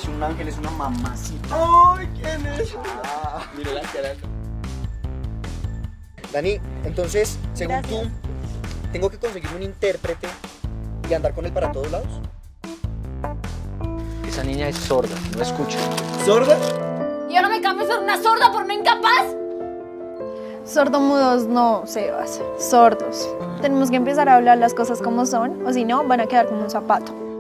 parece un ángel, es una mamacita. ¡Ay, quién es! Mira la cara. Dani, entonces, según Gracias. tú, ¿tengo que conseguirme un intérprete y andar con él para todos lados? Esa niña es sorda, no escucha. ¿Sorda? Yo no me cambio por una sorda, por una incapaz. Sordomudos no, Sebas. Sordos. Tenemos que empezar a hablar las cosas como son, o si no, van a quedar como un zapato.